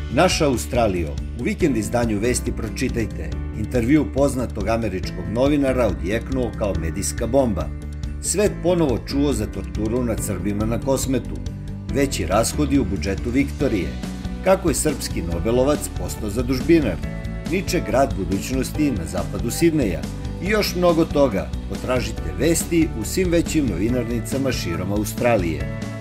Naša Australijo, u vikend izdanju Vesti pročitajte intervju poznatog američkog novinara odjeknuo kao medijska bomba. Svet ponovo čuo za torturu nad Srbima na Kosmetu, veći rashodi u budžetu Viktorije, kako je srpski nobelovac postao zadužbinar, niče grad budućnosti na zapadu Sidneja i još mnogo toga. Potražite vesti u svim većim novinarnicama širom Australije.